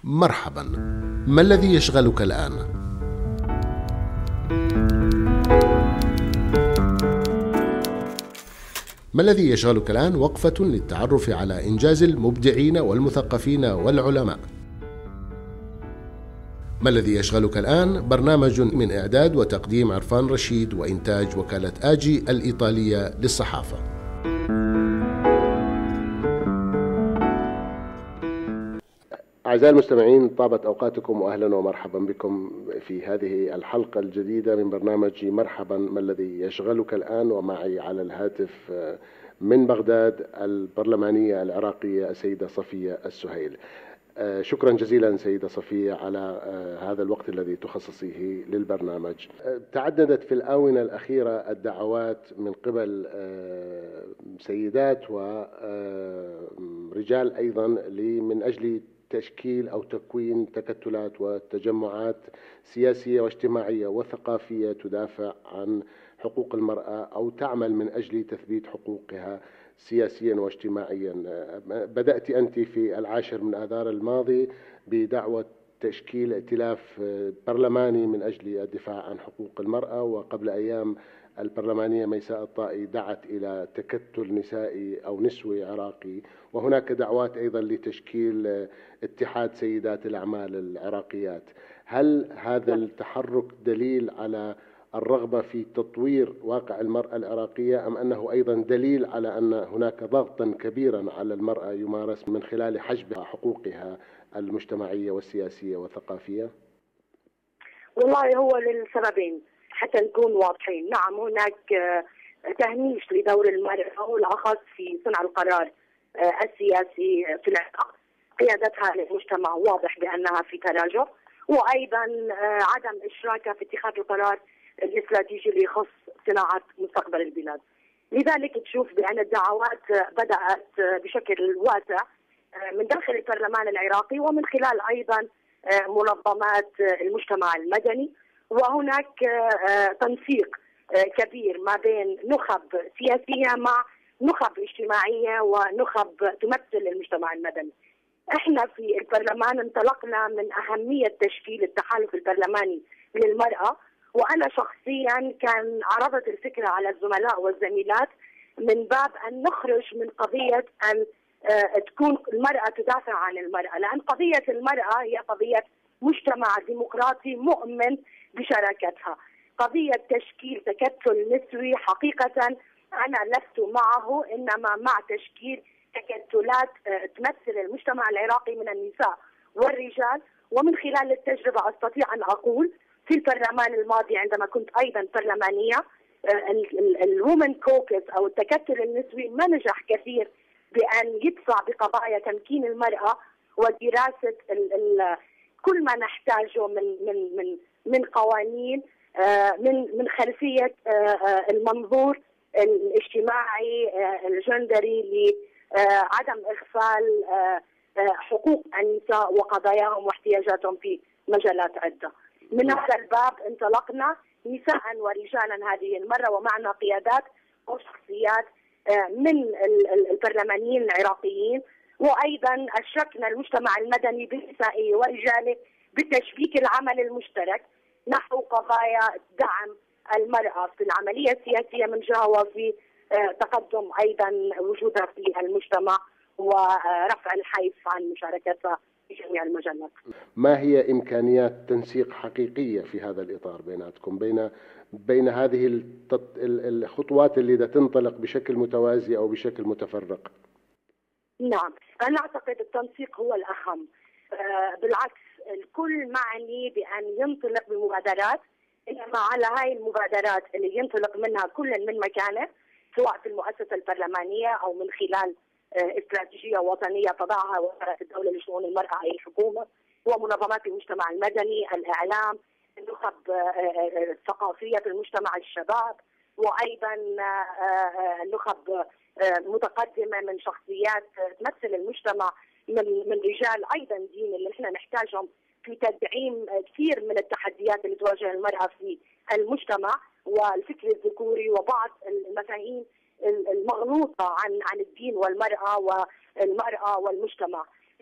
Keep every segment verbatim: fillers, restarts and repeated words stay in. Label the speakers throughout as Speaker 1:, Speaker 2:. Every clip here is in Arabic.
Speaker 1: مرحبا، ما الذي يشغلك الآن؟ ما الذي يشغلك الآن وقفة للتعرف على إنجاز المبدعين والمثقفين والعلماء. ما الذي يشغلك الآن برنامج من إعداد وتقديم عرفان رشيد وإنتاج وكالة آجي الإيطالية للصحافة. أعزائي المستمعين، طابت أوقاتكم وأهلا ومرحبا بكم في هذه الحلقة الجديدة من برنامج مرحبا، ما الذي يشغلك الآن؟ ومعي على الهاتف من بغداد البرلمانية العراقية السيدة صفية السهيل. شكرا جزيلا سيدة صفية على هذا الوقت الذي تخصصيه للبرنامج. تعددت في الآونة الأخيرة الدعوات من قبل سيدات ورجال أيضا من أجل تشكيل أو تكوين تكتلات وتجمعات سياسية واجتماعية وثقافية تدافع عن حقوق المرأة أو تعمل من أجل تثبيت حقوقها سياسيا واجتماعيا. بدأت أنت في العاشر من آذار الماضي بدعوة تشكيل ائتلاف برلماني من أجل الدفاع عن حقوق المرأة، وقبل أيام البرلمانية ميساء الطائي دعت إلى تكتل نسائي أو نسوي عراقي، وهناك دعوات أيضا لتشكيل اتحاد سيدات الأعمال العراقيات. هل هذا التحرك دليل على الرغبة في تطوير واقع المرأة العراقية، أم أنه أيضا دليل على أن هناك ضغطا كبيرا على المرأة يمارس من خلال حجب حقوقها المجتمعية والسياسية والثقافية؟
Speaker 2: والله هو للسببين حتى نكون واضحين. نعم، هناك تهميش لدور المرأة والأخص في صنع القرار السياسي في العراق، قيادتها للمجتمع واضح بأنها في تراجع، وأيضا عدم إشراكها في اتخاذ القرار الاستراتيجي اللي يخص صناعة مستقبل البلاد. لذلك تشوف بأن الدعوات بدأت بشكل واسع من داخل البرلمان العراقي ومن خلال أيضا منظمات المجتمع المدني، وهناك تنسيق كبير ما بين نخب سياسية مع نخب اجتماعية ونخب تمثل المجتمع المدني. احنا في البرلمان انطلقنا من أهمية تشكيل التحالف البرلماني للمرأة، وأنا شخصيا كان عرضت الفكرة على الزملاء والزميلات من باب أن نخرج من قضية أن تكون المرأة تدافع عن المرأة، لأن قضية المرأة هي قضية مجتمع ديمقراطي مؤمن بشراكتها. قضية تشكيل تكتل نسوي حقيقة أنا لست معه، إنما مع تشكيل تكتلات تمثل المجتمع العراقي من النساء والرجال. ومن خلال التجربة أستطيع أن أقول في البرلمان الماضي عندما كنت أيضا برلمانية، الوومن كوكس أو التكتل النسوي ما نجح كثير بأن يدفع بقضايا تمكين المرأة ودراسة ال ال كل ما نحتاجه من من من من قوانين من من خلفية المنظور الاجتماعي الجندري لعدم إغفال حقوق النساء وقضاياهم واحتياجاتهم في مجالات عدة. من هذا الباب انطلقنا نساء ورجالا هذه المرة، ومعنا قيادات وشخصيات من البرلمانيين العراقيين، وأيضا أشركنا المجتمع المدني بنسائه ورجاله بتشبيك العمل المشترك نحو قضايا دعم المرأة في العملية السياسية من جهة، وفي تقدم أيضا وجودها في المجتمع ورفع الحيز عن مشاركتها في جميع المجالات.
Speaker 1: ما هي إمكانيات تنسيق حقيقية في هذا الإطار بيناتكم، بين بين هذه الخطوات اللي تنطلق بشكل متوازي أو بشكل متفرق؟
Speaker 2: نعم، أنا أعتقد التنسيق هو الأهم. آه بالعكس، الكل معني بأن ينطلق بمبادرات، إنما على هاي المبادرات اللي ينطلق منها كل من مكانه، سواء في المؤسسة البرلمانية أو من خلال آه استراتيجية وطنية تضعها وزارة الدولة لشؤون المرأة أي الحكومة، ومنظمات المجتمع المدني، الإعلام، النخب آه الثقافية في المجتمع، الشباب، وأيضا آه نخب متقدمة من شخصيات تمثل المجتمع من من رجال أيضا دين اللي احنا نحتاجهم في تدعيم كثير من التحديات اللي تواجه المرأة في المجتمع، والفكر الذكوري وبعض المفاهيم المغلوطة عن عن الدين والمرأة والمرأة والمجتمع.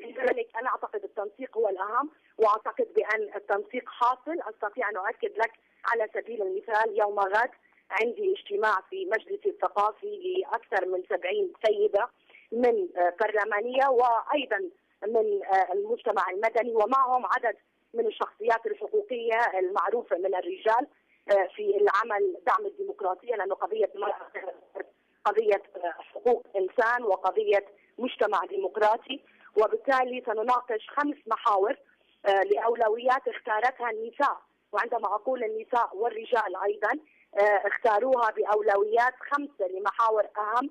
Speaker 2: لذلك أنا أعتقد التنسيق هو الأهم، وأعتقد بأن التنسيق حاصل. أستطيع أن أؤكد لك على سبيل المثال يوم غد عندي اجتماع في مجلس الثقافي لأكثر من سبعين سيدة من برلمانية وأيضا من المجتمع المدني، ومعهم عدد من الشخصيات الحقوقية المعروفة من الرجال في العمل دعم الديمقراطية، لأنه قضية المرأة قضية حقوق إنسان وقضية مجتمع ديمقراطي. وبالتالي سنناقش خمس محاور لأولويات اختارتها النساء، وعندما أقول النساء والرجال أيضا اختاروها بأولويات خمسة لمحاور أهم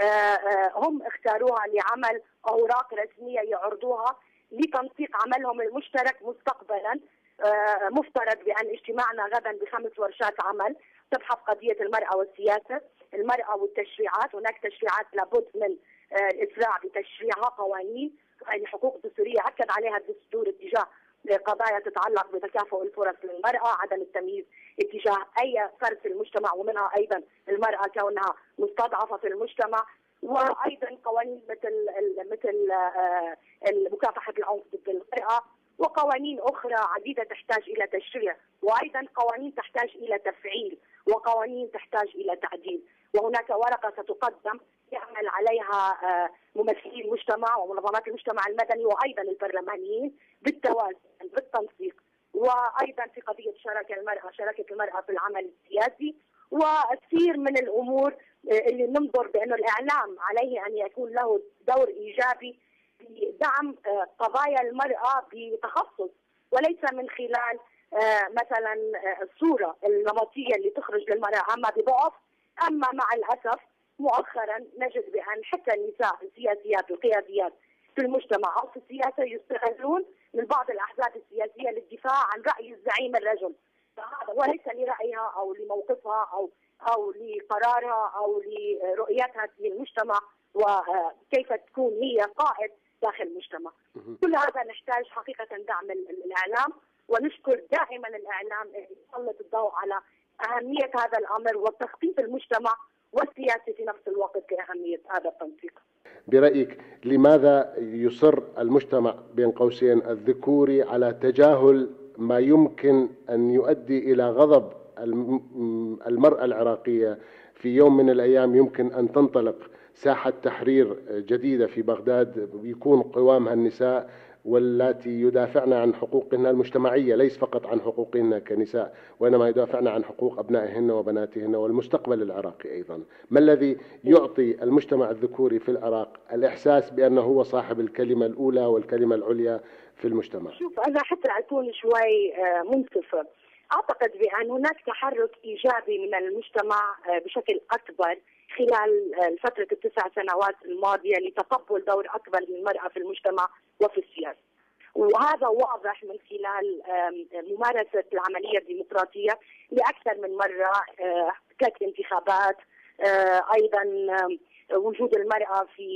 Speaker 2: هم اختاروها لعمل أوراق رسمية يعرضوها لتنسيق عملهم المشترك مستقبلا. مفترض بأن اجتماعنا غدا بخمس ورشات عمل تبحث قضية المرأة والسياسة، المرأة والتشريعات. هناك تشريعات لابد من الإسراع بتشريعها، قوانين يعني حقوق دستورية أكد عليها الدستور اتجاه قضايا تتعلق بتكافؤ الفرص للمرأة، عدم التمييز اتجاه أي فرد في المجتمع ومنها أيضا المرأة كونها مستضعفة في المجتمع، وأيضا قوانين مثل مثل مكافحة العنف ضد المرأة، وقوانين أخرى عديدة تحتاج إلى تشريع، وأيضا قوانين تحتاج إلى تفعيل، وقوانين تحتاج إلى تعديل. وهناك ورقة ستقدم يعمل عليها ممثلي المجتمع ومنظمات المجتمع المدني وأيضا البرلمانيين بالتوازي بالتنسيق، وأيضا في قضية شراكة المرأة شراكة المرأة في العمل السياسي، والكثير من الأمور اللي ننظر بأنه الإعلام عليه أن يكون له دور إيجابي في دعم قضايا المرأة بتخصص، وليس من خلال مثلا الصورة النمطية اللي تخرج للمرأة أما بضعف. أما مع الأسف مؤخرا نجد بأن حتى النساء السياسيات والقياديات في المجتمع أو في السياسة يستغلون من بعض الأحزاب السياسية للدفاع عن رأي الزعيم الرجل، وليس لرأيها أو لموقفها أو أو لقرارها أو لرؤيتها في المجتمع وكيف تكون هي قائد داخل المجتمع. كل هذا نحتاج حقيقة دعم الإعلام، ونشكر دائما الإعلام يسلط الضوء على أهمية هذا الأمر وتثقيف المجتمع والسياسي في نفس الوقت لأهمية هذا التنسيق.
Speaker 1: برأيك لماذا يصر المجتمع بين قوسين الذكوري على تجاهل ما يمكن أن يؤدي إلى غضب المرأة العراقية؟ في يوم من الأيام يمكن أن تنطلق ساحة تحرير جديدة في بغداد يكون قوامها النساء واللاتي يدافعن عن حقوقهن المجتمعية، ليس فقط عن حقوقهن كنساء وإنما يدافعن عن حقوق أبنائهن وبناتهن والمستقبل العراقي أيضا. ما الذي يعطي المجتمع الذكوري في العراق الإحساس بأنه هو صاحب الكلمة الأولى والكلمة العليا في المجتمع؟
Speaker 2: شوف، أنا حتى أكون شوي منصفة، أعتقد بأن هناك تحرك إيجابي من المجتمع بشكل أكبر خلال فترة التسع سنوات الماضية لتقبل دور أكبر للمرأة في المجتمع وفي السياسة، وهذا واضح من خلال ممارسة العملية الديمقراطية لأكثر من مرة كانتخابات، أيضا وجود المرأة في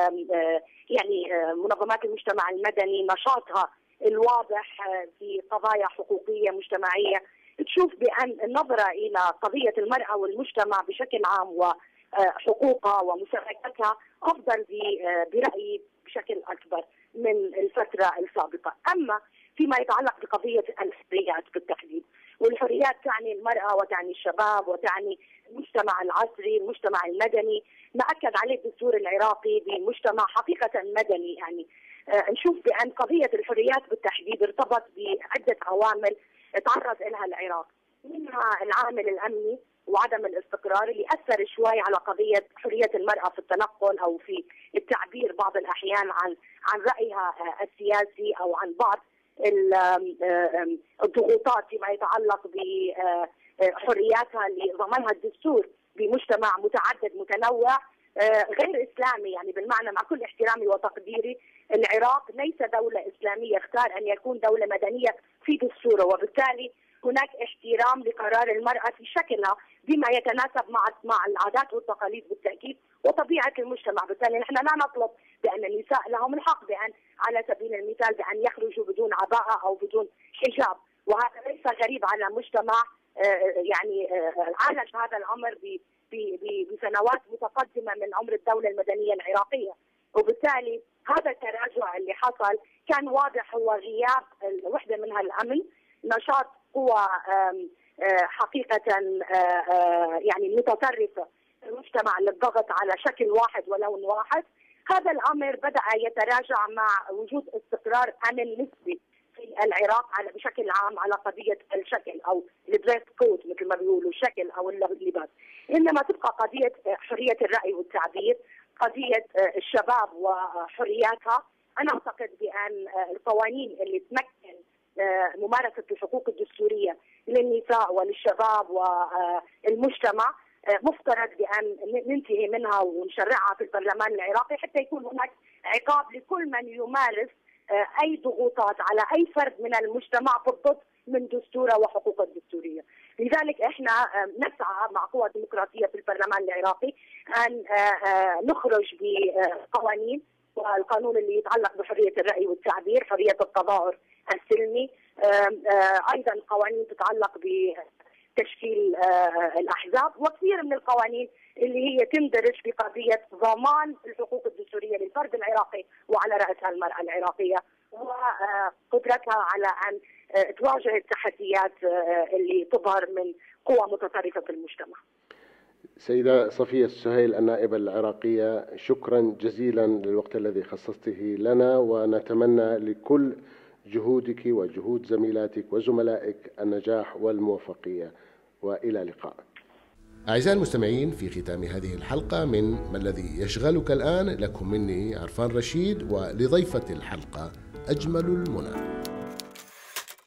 Speaker 2: يعني منظمات المجتمع المدني، نشاطها الواضح في قضايا حقوقية مجتمعية. تشوف بأن النظرة إلى قضية المرأة والمجتمع بشكل عام وحقوقها ومشاركتها أفضل برأيي بشكل أكبر من الفترة السابقة. أما فيما يتعلق بقضية الحريات بالتحديد، والحريات تعني المرأة وتعني الشباب وتعني المجتمع العصري المجتمع المدني، ما أكد عليه الدستور العراقي بمجتمع حقيقة مدني. يعني نشوف بأن قضية الحريات بالتحديد ارتبط بعدة عوامل تعرض لها العراق، منها العامل الأمني وعدم الاستقرار اللي أثر شوي على قضية حرية المرأة في التنقل أو في التعبير بعض الأحيان عن عن رأيها السياسي أو عن بعض الضغوطات فيما يتعلق بحرياتها اللي ضمنها الدستور بمجتمع متعدد متنوع غير إسلامي. يعني بالمعنى مع كل احترامي وتقديري، العراق ليس دولة إسلامية، اختار أن يكون دولة مدنية في دستوره، وبالتالي هناك احترام لقرار المرأة في شكلها بما يتناسب مع مع العادات والتقاليد بالتأكيد وطبيعة المجتمع. بالتالي نحن لا نطلب بأن النساء لهم الحق بأن على سبيل المثال بأن يخرجوا بدون عباءة أو بدون حجاب، وهذا ليس غريب على مجتمع يعني عالج هذا الأمر بسنوات متقدمة من عمر الدولة المدنية العراقية. وبالتالي هذا التراجع اللي حصل كان واضح هو غياب وحده منها الامن، نشاط قوى حقيقه يعني متطرفه في المجتمع للضغط على شكل واحد ولون واحد. هذا الامر بدا يتراجع مع وجود استقرار امن نسبي في العراق على بشكل عام على قضيه الشكل او الدريس كود مثل ما بيقولوا الشكل او اللباس، انما تبقى قضيه حريه الراي والتعبير، قضيه الشباب وحرياتها. انا اعتقد بان القوانين اللي تمكن ممارسه الحقوق الدستوريه للنساء وللشباب والمجتمع مفترض بان ننتهي منها ونشرعها في البرلمان العراقي حتى يكون هناك عقاب لكل من يمارس اي ضغوطات على اي فرد من المجتمع بالضبط من دستوره وحقوقه الدستوريه. لذلك احنا نسعى مع قوى ديمقراطيه في البرلمان العراقي ان نخرج بقوانين، والقانون اللي يتعلق بحريه الراي والتعبير، حريه التظاهر السلمي، ايضا قوانين تتعلق بتشكيل الاحزاب، وكثير من القوانين اللي هي تندرج بقضيه ضمان الحقوق الدستوريه للفرد العراقي وعلى راسها المراه العراقيه وقدرتها على ان تواجه التحديات اللي تظهر من قوى متطرفه في المجتمع.
Speaker 1: سيدة صفية السهيل النائبة العراقية، شكرا جزيلا للوقت الذي خصصته لنا، ونتمنى لكل جهودك وجهود زميلاتك وزملائك النجاح والموفقية، وإلى اللقاء. أعزائي المستمعين، في ختام هذه الحلقة من ما الذي يشغلك الآن، لكم مني عرفان رشيد ولضيفة الحلقة أجمل المنى.